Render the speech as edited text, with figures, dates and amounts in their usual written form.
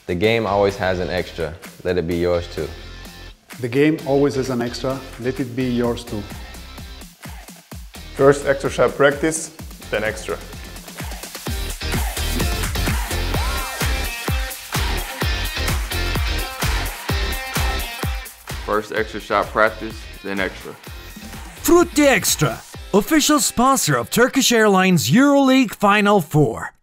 The game always has an extra. Let it be yours too. The game always has an extra. Let it be yours too. First extra sharp practice, then extra. First extra shot practice, then extra. Frutti Extra, official sponsor of Turkish Airlines EuroLeague Final 4.